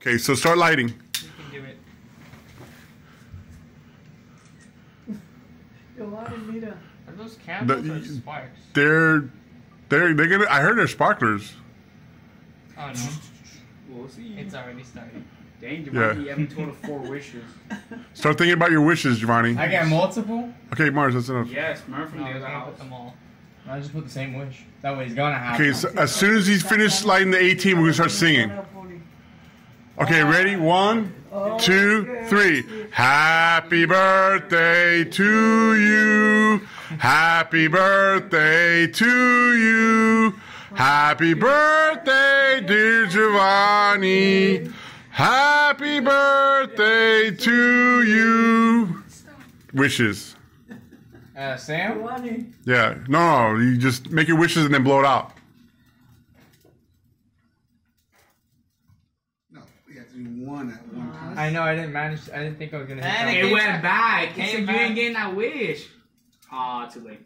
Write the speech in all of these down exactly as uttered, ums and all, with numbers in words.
Okay, so start lighting. You can do it. Are those candles The- or sparks? They're, they're, they're gonna. I heard they're sparklers. Oh no, We'll see. it's already started. Dang, Yeah. Giovanni, you have a total of four wishes. Start thinking about your wishes, Giovanni. I get multiple? Okay, Mars, that's enough. Yes, remember from No, the we're other gonna house. put them all. I just put the same wish. That way he's gonna have Okay, one. so as soon as he's finished lighting the eighteen, we're gonna start singing. Okay, ready? One, two, three. Happy birthday to you. Happy birthday to you. Happy birthday, dear Giovanni. Happy birthday to you. Wishes. Uh, Sam? Yeah. No, no, you just make your wishes and then blow it out. No, we have to do one at one time. I know, I didn't manage. I didn't think I was gonna hit And that. it It came went back. back. It Cam, came you back. ain't getting that wish. Ah, too late.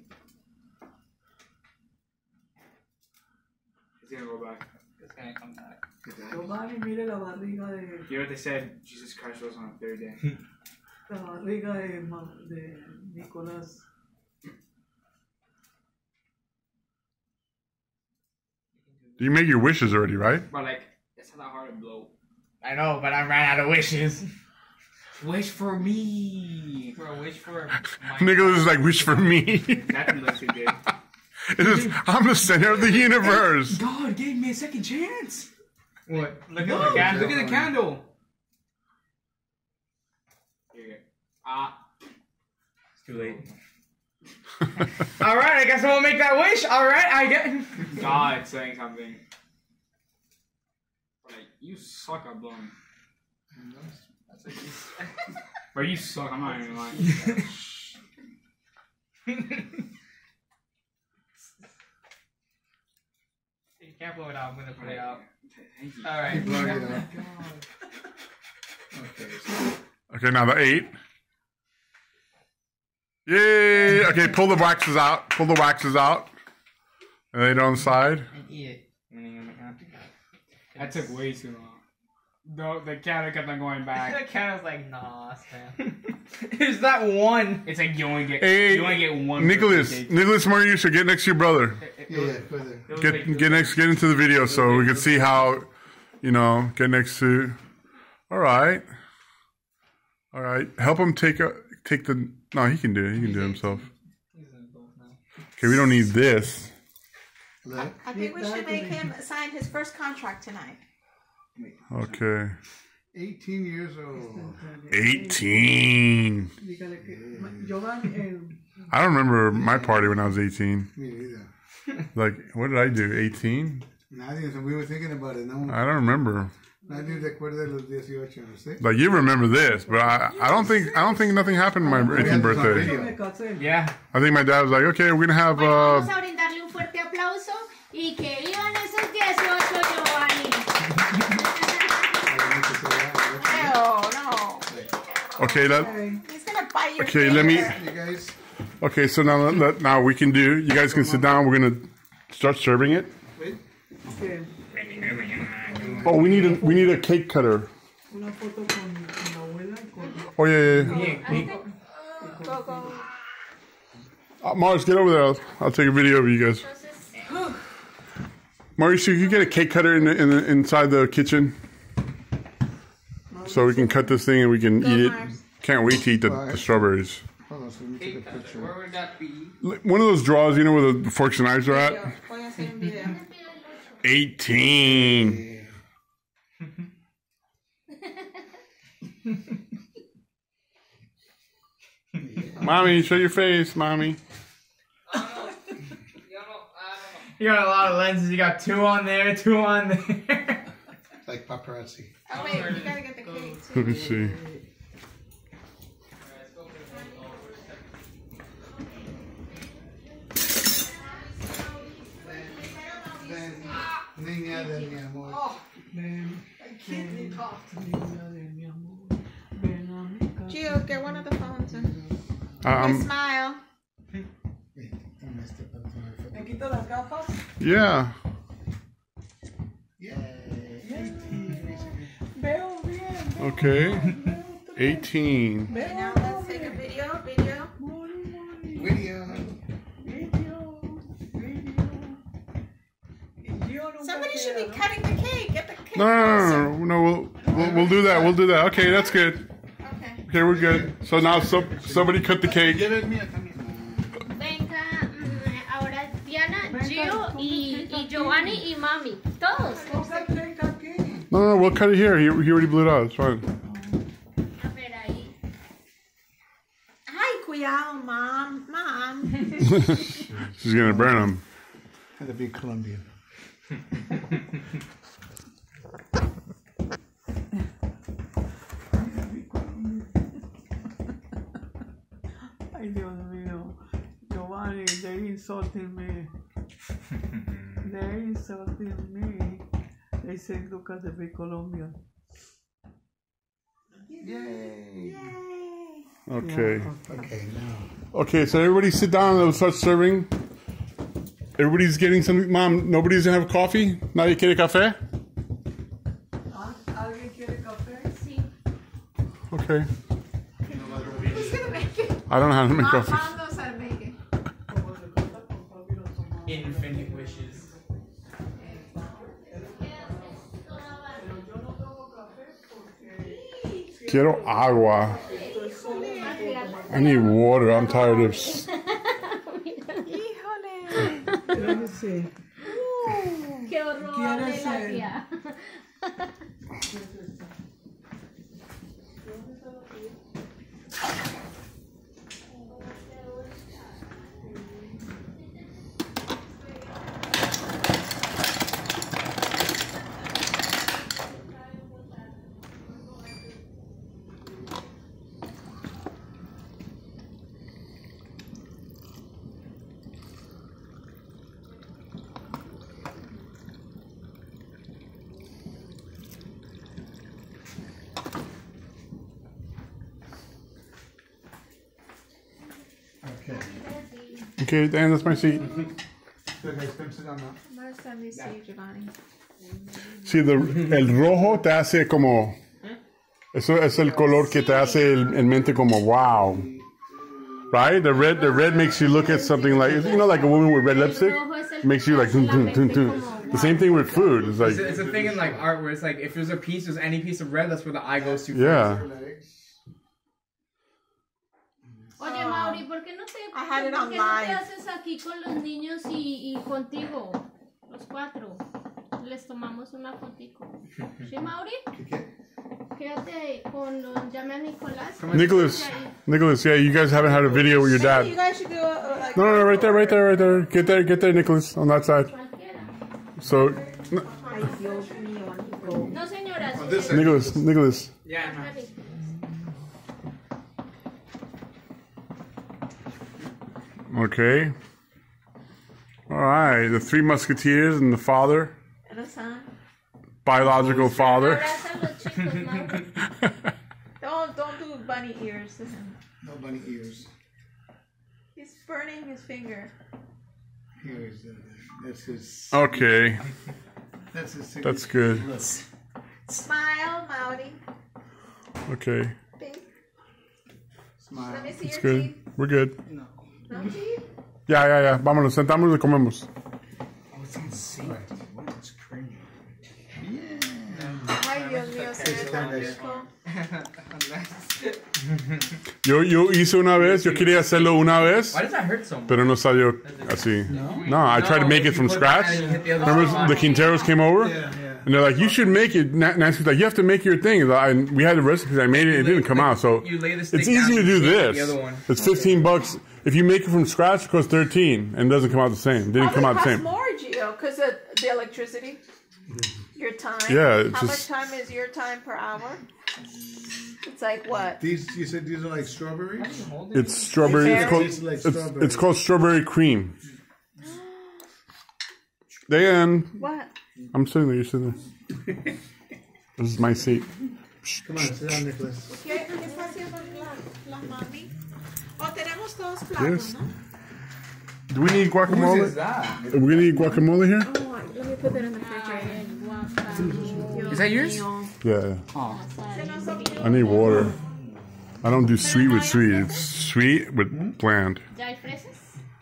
It's gonna go back. It's gonna come back. Giovanni, mire la barriga de, You know what they said? Jesus Christ rose on the third day. la barriga de, Ma- de Nicolás. You make your wishes already, right? But like, it's not that hard to blow. I know, but I ran out of wishes. Wish for me. For a wish for my Nicholas is like, wish for me. Nothing looks too good. It is, I'm the center of the universe. God gave me a second chance. What? Look No, at the candle. look at the candle. Here you go. Ah, It's too late. Alright, I guess I won't make that wish. Alright, I get. God saying something. Like, you suck at blowing. That's what you said. Bro, you suck. I'm not even lying. You can't blow it out. I'm gonna put it out. Thank you. All right. Blow it out. Okay, so Okay, now the eight. Yay! Okay, pull the waxes out. Pull the waxes out. And then on the side. And eat it. That took way too long. No, the candle kept on going The back. candle's like, nah, Sam. Is that one? It's like you only get Hey, you only get one. Nicholas, birthday cake. Nicholas Mauricio, get next to your brother. It- it yeah, was- yeah, go there. it was Get like- get next, get into the video so we can see how, you know, get next to. All right, all right. Help him take a take the. No, he can do it. He can do it himself. He's in both now. Okay, we don't need this. Look. I think we should make him sign his first contract tonight. Okay, eighteen years old. eighteen. Dígale que, Ma- Giovanni, eh, I don't remember my party when I was eighteen. Me neither. Like, what did I do? eighteen? Nadie, so we were thinking about it. No, I don't remember. nadie recuerda los dieciocho, no sé. Like, you remember this, but I, I don't think I don't think nothing happened on my eighteenth birthday. yo me casé. Yeah. I think my dad was like, okay, we're gonna have. Bueno, vamos Uh, a brindarle un fuerte aplauso y que vivan esos dieciocho, Giovanni. No, no. okay, that. He's gonna bite your Okay, let me. finger. You guys, Okay, so now let, now we can do. You guys can sit down. We're gonna start serving it. wait. Que Oh, we need a we need a cake cutter. una foto con, con la abuela y con... Oh yeah, yeah. yeah. Go, go. Uh, Mars, get over there. I'll, I'll take a video of you guys. Mauricio, you get a cake cutter in the, in the, inside the kitchen, so we can cut this thing and we can Go, eat it. Mars. Can't wait to eat the, the strawberries. Hold on, so let me take a Cake cutter. picture. Where would that be? One of those drawers, you know, where the forks and knives are at. Voy a hacer un video. eighteen. Mommy, show your face, mommy. You got a lot of lenses. You got two on there, two on there. Like paparazzi. Oh, wait, you gotta get the cake, Let too. me see. Niña de mi amor. Ven, ven, niña de mi amor. Ven a mi casa. Gio, get one of the phones and Um, smile. Wait, toma este para tomar foto. ¿Me quito las gafas? yeah. Yay. Veo Okay. eighteen. Now let's take a video. Video. Video. Somebody should be cutting the cake. Get the cake. No, no, closer. no, no, no. We'll, we'll we'll do that. We'll do that. Okay, that's good. Okay. Okay, we're good. So now some somebody cut the cake. Venga, mm, ahora Diana, Gio y, y Giovanni y Mami. Todos. No, no, no, we'll cut it here. He, he already blew it out. It's fine. A ver ahí. Ay, cuidado, mom. Mom. She's gonna burn them. Had to be Colombian. Ay, Dios mío. Giovanni, they're insulting me. They're insulting me. They say look at the big Colombian. Yay. Okay. Okay, now. Okay, so everybody sit down and we'll start serving. Everybody's getting something. Mom, nobody's gonna have coffee? Nadie quiere café? ¿Alguien quiere café? Sí. Okay. Who's gonna make it? I don't know how to make Mom, coffee. mom knows how to make it. Infinite wishes. Quiero agua. I need water. I'm tired of. s- Híjole. Let me see. Qué horror ¿Quién de es la él? tía. Okay. Okay, Dan, that's my seat. Good, guys, come sit down now. Last time we see Giovanni. Sí, the, el rojo te hace como. Eso es el color que te hace el, el mente como wow. Right? The red, the red makes you look at something like, you know, like a woman with red lipstick. Makes you like, dun, dun, dun, dun. The same thing with food. It's It's like, a, it's a thing in like art where it's like if there's a piece, there's any piece of red, that's where the eye goes to. yeah. Oye, Mauri, ¿por qué no te, I had it ¿por on qué no te live. haces aquí con los niños y, y contigo? Los cuatro. Les tomamos una fotico. ¿Sí, Mauri? Quédate ahí con los... Llame a Nicolás. Nicholas, Nicholas, yeah, you guys haven't had a video with your Maybe you dad. guys should do a, a, like. No, no, no, right there, right there, right there. Get there, get there, Nicholas, on that side. Cualquiera. So, Ay, Dios mío, Nico. No, señora. On sí, this sí. side. Nicholas, Nicholas. Yeah, no. Okay. All right, the three musketeers and the father, And a son. biological father. Abraza a los chicos, Mauri. Don't, don't do bunny ears to him. No bunny ears. He's burning his finger. Here is the, that's his. Okay, That's his signature. that's good. Smile, Mauri. Okay, Big. Smile. Let me see it's your good. teeth. We're good. No teeth? Ya, ya, ya. Vámonos, sentamos y comemos. Oh, it's insane. What? It's crazy. Ay, Dios mío, se ve tan rico. Yo, yo hice una vez, yo quería hacerlo una vez, Why does that hurt so much? pero no salió así. No, I tried to make it from you put that scratch. and you hit the other Remember spot. the Quinteros came over? Yeah, yeah. And they're like, you should make it. Na- Nancy's like, you have to make your thing. And we had the recipes. I made it. It didn't come out. So You lay the stick it's easy to down, do you hit this. the other one. It's fifteen bucks. If you make it from scratch, it costs thirteen and it doesn't come out the same. It didn't come out the Probably same. costs more, Gio, because of the electricity. Your time. Yeah, it's How just- much time is your time per hour? It's like what? These, you said these are like strawberries? It's strawberry. It's called, It's like it's, strawberry. it's called strawberry cream. Dan, What? I'm sitting there. You're sitting there. This is my seat. Come on, sit down, Nicholas. ¿Qué, qué está haciendo la, la mami? Oh, tenemos todos platos, Yes. ¿no? Do we need Whose guacamole? is that? Are we gonna need guacamole here? Oh, let me put that in the fridge right here. Is that yours? Yeah. Oh. I need water. I don't do sweet with sweet. It's sweet with bland. ¿Ya hay fresas?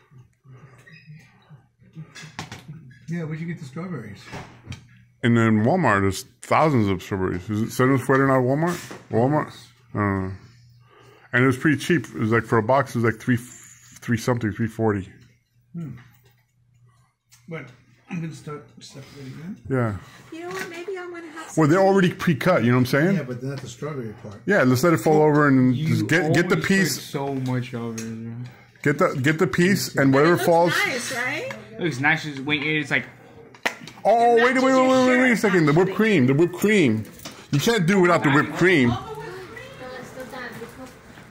Yeah, where'd you get the strawberries? And then Walmart, there's thousands of strawberries. Is it Seven Fueron out of Walmart? Walmart? Uh, and it was pretty cheap. It was like for a box, it was like three, three something, three forty. Hmm. But I'm gonna start separating them. Yeah. You know what? Maybe I'm gonna have. Well, Some they're already pre-cut. You know what I'm saying? Yeah, but not the strawberry part. Yeah. Let's let it fall over and You just get get the always piece. put so much of it. Man. Get the get the piece and But it whatever looks falls. nice, right? It looks nice. Just wait. It's like Oh, wait, wait, wait, wait, wait, wait a Matches your second. The whipped shirt, cream. The whipped cream. You can't do without the whipped cream. Todo esto tan rico.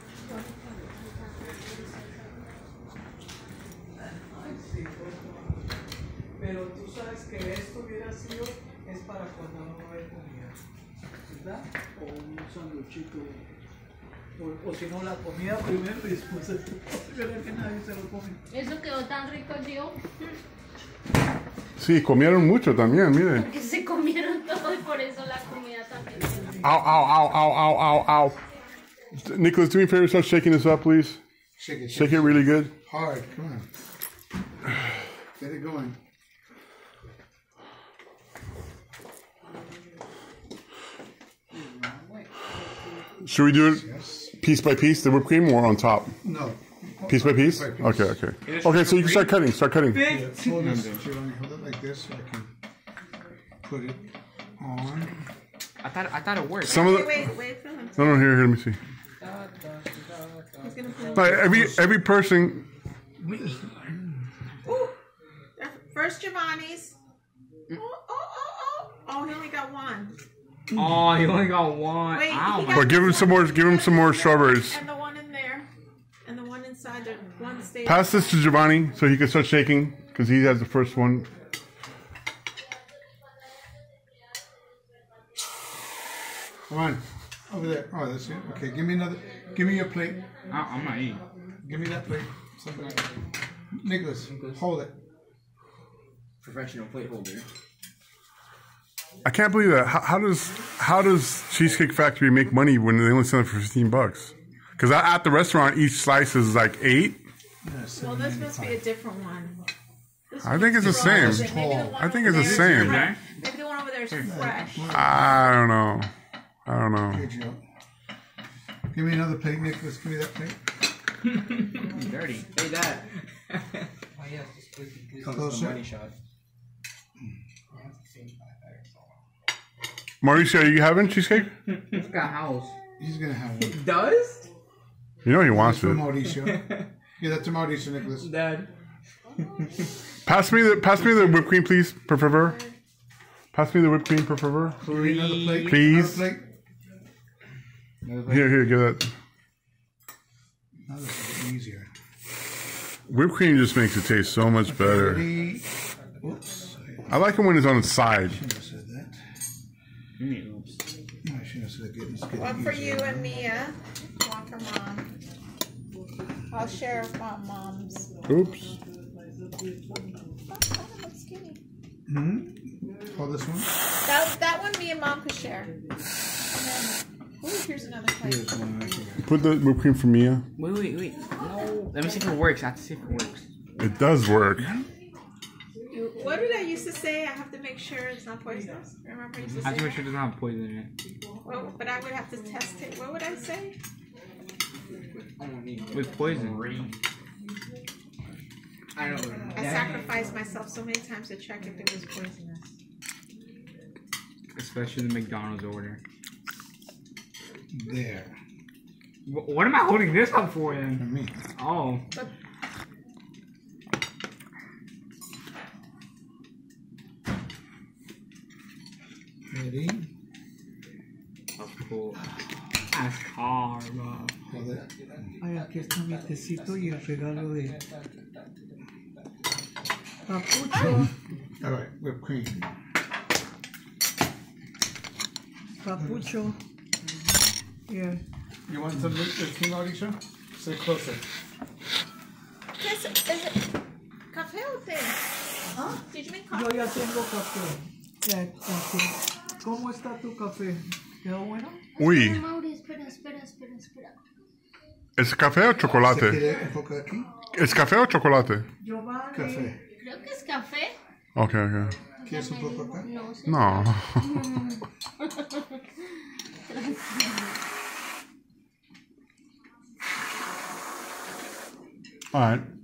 Pero tú sabes que esto hubiera sido, es para cuando no va a haber comida, ¿verdad? O un sanduchito, o, o si no la comida primero y después el ¿verdad que nadie se lo come? Eso quedó tan rico, tío. Sí, comieron mucho también, mire. Que se comieron todo y por eso la comida también. Ow, ow, ow, ow, ow, ow, ow. Nicholas, do me a favor, start shaking this up, please. Shake it, Shake it really good. hard. Come on. Get it going. Should we do it Yes. piece by piece, the whipped cream, or on top? No. Piece by piece? By piece. Okay, okay. Okay, so you can start cutting, start cutting. Yeah, hold this. Giovanni, hold it like this so I can put it on. I thought. I thought it worked. Some of Wait, the... wait, wait for him. No, no, here, here, let me see. He's gonna put. Like every, every person... Ooh, first Giovanni's. Oh, oh, oh, oh. Oh, he only got one. Oh, you only got one. Wait, Ow, he my- got- But give him some more, give him some more strawberries. And the one in there. And the one inside, the one stays. Pass this to Giovanni so he can start shaking, because he has the first one. Come on. Over there. Oh, that's it. Okay, give me another. Give me your plate. I- I'm not eating. Give me that plate. Somebody. Nicholas, hold it. Professional plate holder. I can't believe that. How, how does how does Cheesecake Factory make money when they only sell it for fifteen bucks? Because at the restaurant, each slice is like eight. Well, this must be a different one. This I think it's the same. Maybe the one I think over it's the there is same. fresh. Maybe the one over there is fresh. I don't know. I don't know. Here, Joe. Give me another plate, Nicholas. Give me that plate. Dirty. Hey, that. Oh, yeah, just quickly. This Come is the closer. money shot. Mauricio, are you having cheesecake? He's got house. He's gonna have one. Does? You know he That's wants for it. Mauricio. Give that to Mauricio, Nicholas. Dad. Pass me the pass me the whipped cream, please, per favor. Pass me the whipped cream, per favor. Give me another plate. Please. Another plate. Here, here, give that. Now this is getting easier. Whipped cream just makes it taste so much better. Ready? Oops. I like it when it's on its side. I shouldn't have said that. Oops. No, I shouldn't have said it. It's getting One for easier. you and Mia. One for mom. I'll share my mom's. Oops. Oh, that's skinny. Hmm? Oh, this one? That, that one me and mom could share. And then, ooh, here's another plate. Here's one right here. Put the whipped cream for Mia. Wait, wait, wait. No. Let me see if it works. I have to see if it works. It does work. You, what did I used to say? I have to make sure it's not poisonous. Remember I used to I have say to make that? sure it doesn't have poison in it. Well, but I would have to test it. What would I say? With poison. I don't know. I sacrificed myself so many times to check if it was poisonous. Especially the McDonald's order. There. Wh- What am I holding this up for For then? me. Oh. Ready? Cool. That's karma. Hold it. Ay, aquí está mi tecito y el regalo de Papucho. All right, whipped cream. Papucho. Yeah. You want some whipped cream, Mauricio? Sit closer. Is it, is it café or té? Huh? Did you make Yo coffee? ya tengo café. Ya, café. ¿Cómo está tu café? ¿Quedó bueno? Uy, Espera, Mauri, espera, espera, espera, espera. ¿es café o ¿Se chocolate? quiere enfocar aquí? ¿Es café o chocolate? Giovanni. Café. Creo que es café. Ok, ok. ¿Quieres un poco acá? No, sé. No. All right.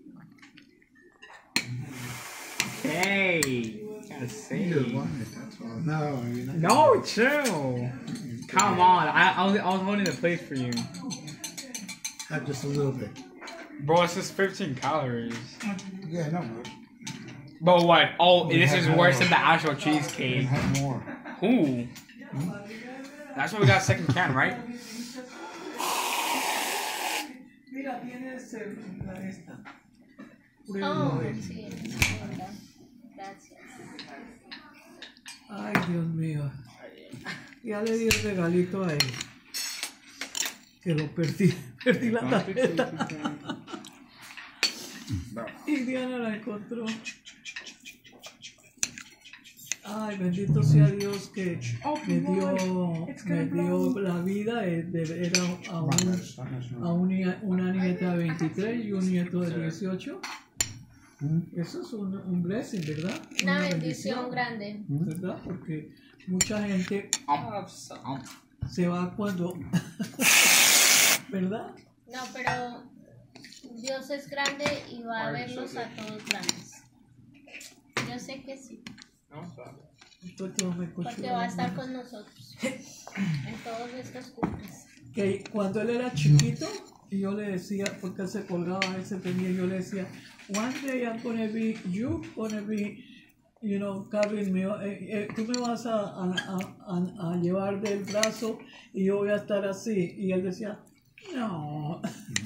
Hey, gotta You say. just want it, that's all. No, I mean, No, chill. Come on, I, I was I was holding the plate for you, not just a little bit. Bro, it's just fifteen calories. Yeah, no, but But what? Oh, We this have is more. worse than the actual you can cheesecake. have more. Ooh. That's why we got second can, right? Mira, tienes eh, la esta. Oh, Pruébalo. sí, es verdad. Gracias. Ay, Dios mío. Ya le di el regalito a él. Que lo perdí. Perdí la tarjeta. Y Diana la encontró. Ay, bendito sea Dios que me dio, me dio la vida de, de ver a, a, un, a un- una nieta de veintitrés y un nieto de dieciocho. Eso es un, un blessing, ¿verdad? Una bendición grande. ¿Verdad? Porque mucha gente Um, um, se va cuando... ¿Verdad? No, pero Dios es grande y va a vernos a todos grandes. Yo sé que sí, Entonces, no me escucho. porque va a estar con nosotros en todos estos cumples. Que cuando él era chiquito, y yo le decía, porque él se colgaba, él se tenía, yo le decía, one day I'm gonna be, you gonna be, you know, carrying me, eh, eh, tú me vas a, a, a, a, a llevar del brazo y yo voy a estar así. Y él decía, no.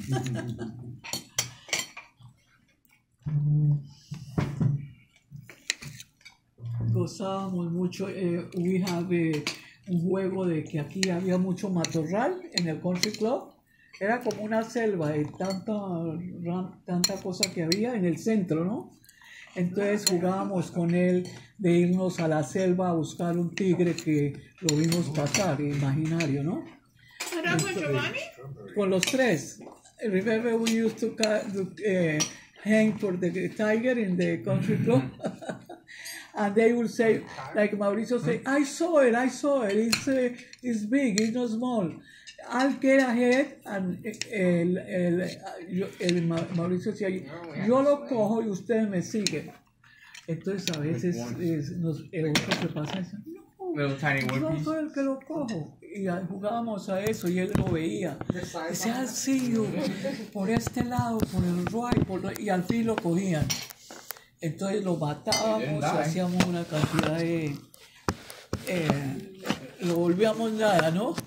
Gozábamos mucho, eh, we have eh, un juego de que aquí había mucho matorral en el country club. Era como una selva de tanta, ran- tanta cosa que había en el centro, ¿no? Entonces jugábamos con él de irnos a la selva a buscar un tigre que lo vimos pasar, imaginario, ¿no? ¿Era con Giovanni? Con los tres. Remember we used to ca- to, eh, hang for the tiger in the country club? And they will say, like Mauricio say, I saw it, I saw it, it's, uh, it's big, it's not small. I'll get ahead, and el, el, el, el Ma- Mauricio decía, yo lo cojo y ustedes me siguen. Entonces a veces es, nos, el otro se pasa y dice, no, Little tiny yo wood soy el que lo cojo. Y a- jugábamos a eso y él lo veía. Decía, "I'll see you", por este lado, por el right, por lo- y al fin lo cogían. Entonces lo matábamos, hacíamos una cantidad de... eh, lo volvíamos nada, ¿no?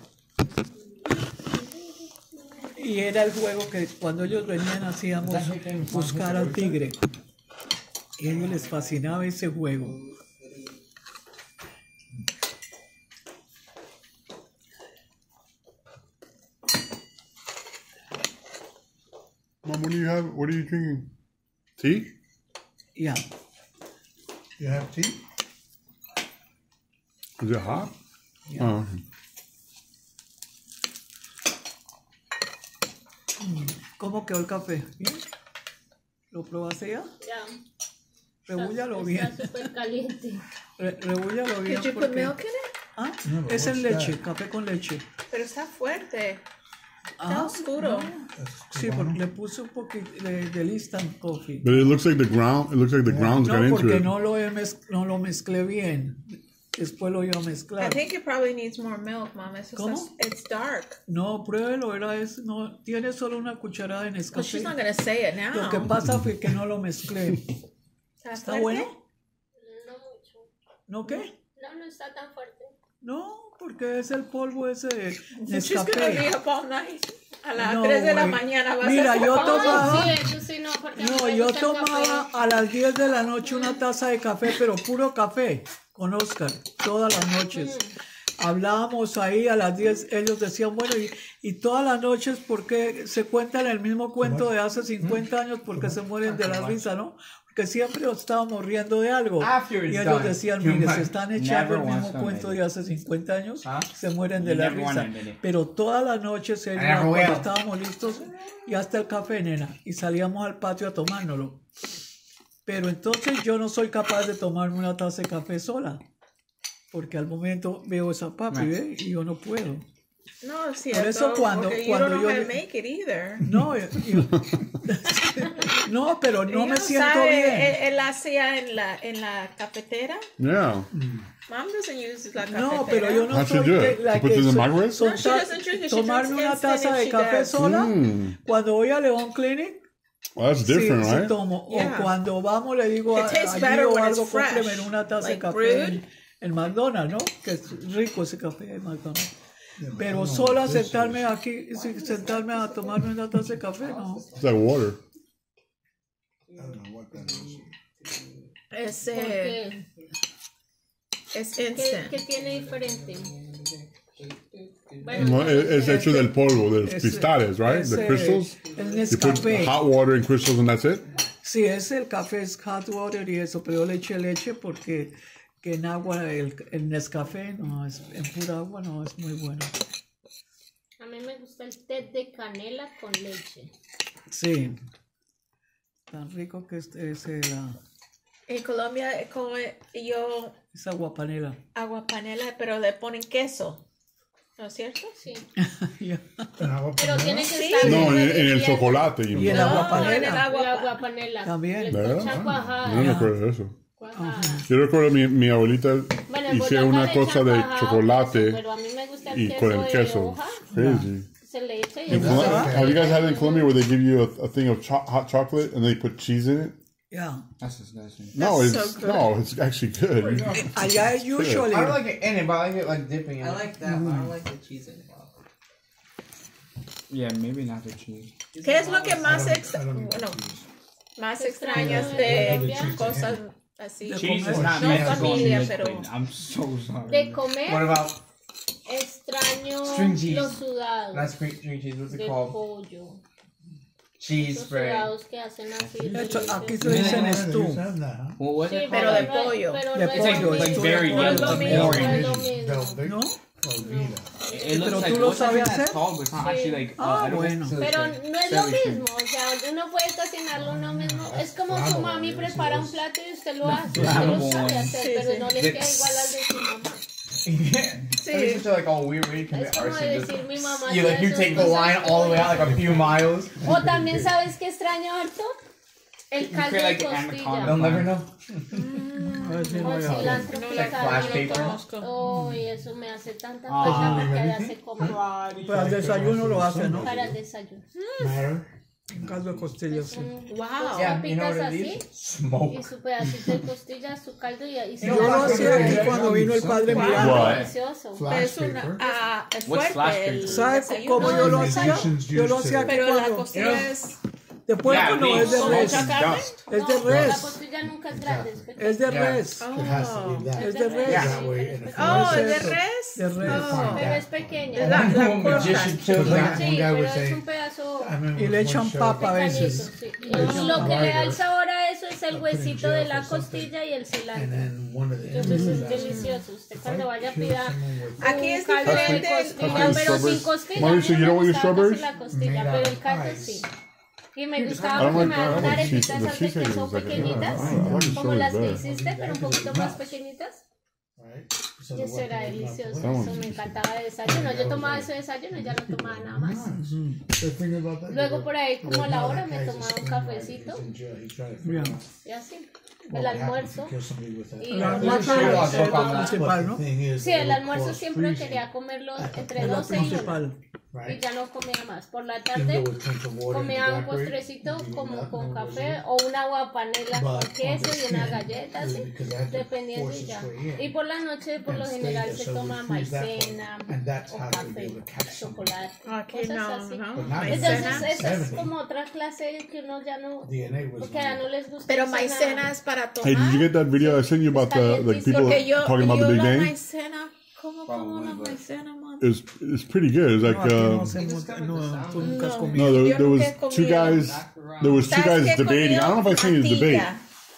Y era el juego que cuando ellos venían hacíamos buscar al tigre. Y a ellos les fascinaba ese juego. Mom, what do you have? What are you drinking? Tea? Ya. You have tea? Is it hot? Oh, okay. ¿Cómo quedó el café? ¿Bien? ¿Lo probaste ya? Ya. Rebúllalo Está- bien. Está súper caliente. Re- Rebúllalo bien. Did you put porque- milk in it? ¿Ah? No, but Es en what's leche, that? café con leche. Pero está fuerte. Ah, oscuro. That's Sí, cubano. porque le puse un poquito de, del instant coffee. But it looks like the ground. It looks like the ground's got No, into porque it. no lo, he mez- no lo mezclé bien. Después lo iba a I mezclar. think it probably needs more milk, Mom. It's, just ¿Cómo? it's dark. No, pruébelo, era es, no, tiene solo una cucharada de Well, Nescafé. she's not going to say it now. Lo que pasa fue que no lo mezclé. ¿Está ¿Está fuerte? bueno? No mucho. ¿No qué? No, no está tan fuerte. No, porque es el polvo ese de She's going to be Nescafé. up all night. A las No, tres de la güey. mañana vas Mira, a yo estar- tomaba- Ay, sí, eso sí, no, porque a mí No, me yo gusta el tomaba café. a las diez de la noche una taza de café, pero puro café, con Oscar, todas las noches. Hablábamos ahí a las diez, ellos decían, bueno, y, y todas las noches, ¿por qué se cuentan el mismo cuento de hace cincuenta años? Porque se mueren de la risa, ¿no? que siempre nos estábamos riendo de algo. After Y it's ellos done, decían, you mire, might se están echando never el want mismo some cuento of de hace cincuenta años, Huh? se mueren de You la never risa. wanted it. Pero toda la noche se never iban will. cuando estábamos listos y hasta el café, nena, y salíamos al patio a tomárnoslo. Pero entonces yo no soy capaz de tomarme una taza de café sola, porque al momento veo esa papi, ¿ve? Y yo no puedo. No, es Por cierto. eso cuando- porque cuando you don't know yo- how to make it either. No, yo- yo- no, pero no Ella me siento sabe, bien. Él, él hacía en la, en la cafetera. Yeah. Mom doesn't use la cafetera. No, pero yo no How'd she soy do de it? la She puts que it in the so- microwave? son No, she ta- doesn't drink it. She tomarme drinks una instant taza if de she café does. sola. Mm. Cuando voy a León Clinic, Well, that's sí, different, sí right? tomo. Yeah. O cuando vamos le digo It a, tastes allí better o when algo, it's fresh, cómpreme una taza like de café brewed. en, en McDonald's, ¿no? Que es rico ese café de McDonald's. Yeah, but I Pero don't know sola what this sentarme is. aquí, sí, sentarme a tomarme una taza de café, no. It's like water. I don't know what that is. Es, ¿Por eh, qué? es ¿Qué, instant. qué tiene diferente? No, Bueno, es, es hecho del polvo, de los Ese- cristales, right? The ese- crystals. El You put Nescafé. hot water and crystals and that's it? Sí, es el café, es hot water y eso, pero yo le eché leche porque que en agua, el, el Nescafé, no, es, en pura agua no es muy bueno. a mí me gusta el té de canela con leche. Sí, tan rico que es, es la, En Colombia, eh, como yo es agua panela. agua panela, pero le ponen queso. ¿No es cierto? Sí. Ya. And how about Pero banana? tiene que Sí. estar. No, en, en el hirviendo. chocolate. you Y el know. agua No, panela. en el agua, El agua panela. También. Le ¿Verdad? echan cuajada. No me acuerdo de eso. Cuajada. Yo recuerdo mi, mi abuelita Bueno, en hiciera Boyacá una le cosa echan de cuajada o chocolate queso, pero a mí me gusta el y queso con el de queso. hoja. Crazy. Se le echa y In eso Col- se- have you guys had it in Colombia where they give you a, a thing of cho- hot chocolate and they put cheese in it? Yeah. That's disgusting. No, That's it's so good. no, it's actually good. Allá es usually. I don't like it in it, but I like it like dipping in I it. like that. but I don't like the cheese in it. Yeah, maybe not the cheese. ¿Qué es lo que más, I don't- extra- I don't eat bueno, cheese. más Extraño extrañas de de Colombia. cosas así? De Cheese comer. is not No meant to go on familia, this pero- plate. I'm so sorry. De comer, What about extraño String cheese. los sudados not string, string cheese? What's it de called? pollo. Cheese Los spread. sudados que hacen así. Esto- aquí se deliciosos. dicen Yeah, es tú. they have that, huh? Well, what's Sí, it pero called? de no es- pollo. pero De no es pollo, lo es mismo, very no es lo yellow, mismo, boring. no es lo mismo. Velvet ¿No? or Vita. It looks Pero like tú lo what's that sabes thing that's hacer? called, but it's not actually like. Uh, Ah, I don't bueno. know. Pero no es lo Very mismo, o sea, uno puede cocinarlo uno mismo. Es como su mami prepara un plato y usted lo hace, usted lo sabe hacer, Sí, pero sí. no le queda igual al de su mamá. Yeah. Sí. That makes you feel like all weird way to commit Es como arson. Just- decir mi mamá. You hacía like you sus take the cosas line all the way out like a few miles. O también sabes que extraño harto el You caldo create de like an costilla. anaconda. They'll never know. A ver si no Con hay cilantro No, like picado. flash y paper. todo. Uy, eso me hace tanta Ah, falta porque allá everything? se come Para el desayuno lo hace, ¿no? para el desayuno. Matter. Caldo de costillas, sí. Wow. Yeah, you know what Papitas it así is? Smoke. y su pedacito de costilla, su caldo y, y Yo lo hacía aquí cuando vino el padre Wow. Miranda. What? delicioso. Pero es una, ah, es What's flash fuerte el paper? ¿Sabes desayuno. cómo yo lo No, hacía? Musicians Yo lo used hacía to- aquí Pero la cuando... costilla es... De puerco no, Yeah, es de beef. res. Mucha carne. Dust. Es de No, la res. costilla nunca es grande, es pequeña. Es de Yeah. res. It has to be that. Es de res. That way, and if Oh, es ¿es de eso. res? De res. Oh. Pero es pequeña. Es la, la One cortan. magician chose that. Sí, One guy pero would es say, un pedazo I remember Y le one echan show- papa a pequeñito, veces. sí. Y lo que le da el sabor a eso es el I put in huesito de jail la for something. costilla y el And cilantro. then one of the Entonces es enemies asked me, delicioso. Usted if cuando I vaya killed pida someone with Aquí es un caldo de diferente el- costilla, Custard pero sin strawberries. costilla. Mauricio, A mí you no know me what your gustaba strawberries? casi la costilla, Made pero out el of caldo pies. sí. Y me I gustaba don't porque like, me I daban don't like cheese. arepitas The esas de cheesecake is queso like, pequeñitas, I like the como las que strawberries better. hiciste, pero un poquito más pequeñitas. Right? So Y the eso one era thing was not delicioso, the eso me encantaba de desayuno. Yo tomaba ese desayuno y ya no tomaba nada más. Nice. The thing about that, Luego they por ahí, were- como a la no, hora, that me guy's a tomaba un screenwriter. cafecito. He's in jail. He tried to Yeah. figure out Y así. what El would happen if almuerzo. you kill somebody with that. Y El el almuerzo almuerzo. es el principal, ¿no? But the thing is, Sí, it el would almuerzo cause siempre freezing, quería comerlo entre Es la doce y una. principal. Y right? ya no comía más. Por la Even tarde though it turns the water into comía un evaporate, postrecito you como not con know café what o un agua panela con But queso on the y una skin, galleta, así, because I had to dependiendo force y its ya. way in Y por la noche, por and lo stay general, there, se so we toma freeze that maicena part, and that's o how they café, would catch somebody. chocolate, Aquí cosas no, así. ¿no? But not Entonces, Maicena. esa es seventy. como otra clase que uno ya no, D N A was porque ya no les gusta. Pero esa maicena nada. es para Hey, did you tomar. get that video I sent you about the like people Porque yo, talking about yo the big la game? maicena, ¿cómo como la maicena, man? It's it's pretty good. It's like No, aquí no uh, hacemos, no, tú nunca has No. comido. no, there, Yo there was nunca he two comido. guys. There was two ¿Sabes guys qué he debating. I don't know if I seen the debate. comido?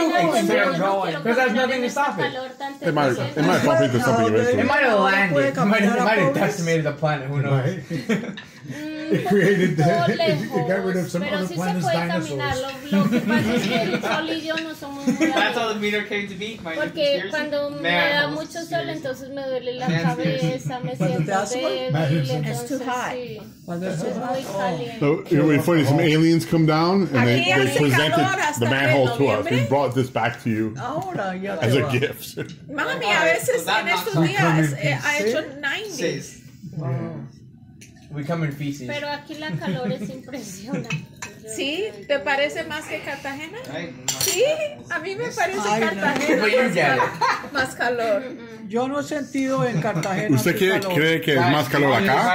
Still going. Because there's nothing to stop it. It might, it might bump into something It eventually. might have landed. It might have, it might have Pobres. decimated the planet. Who knows? It created the- poco it got rid of some pero other sí se planet's puede dinosaurs. caminar. Lo, lo que pasa es que el sol y yo no somos muy That's how the amigos. meter came to be. My Porque conspiracy. cuando me Man, da almost mucho sol, conspiracy. entonces me duele la Man, cabeza, me Cuando te siento da sol, débil, it's entonces too hot. sí. Cuando es Es muy caliente. So it would be funny. Some aliens come down and they, Aquí they hace presented calor hasta the manhole en to us. We noviembre. brought this back to you Ahora ya as te a va. gift. Mami, All a right, veces so that en estos knocks días off. eh, ha ¿Sí? hecho noventa. Six. Wow. We come in feces. Pero aquí la calor es impresionante. ¿Sí? ¿Te parece más que Cartagena? Sí, a mí me parece Ay, no. Cartagena But you más, get cal- it. más calor. Yo no he sentido en Cartagena. ¿Usted así cree, calor. cree que es más calor acá?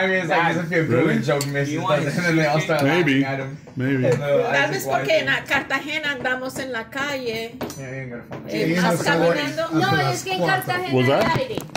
Maybe. Maybe. Tal vez porque en la Cartagena andamos en la calle, eh, más caminando. No, es que en Cartagena Was that? hay aire.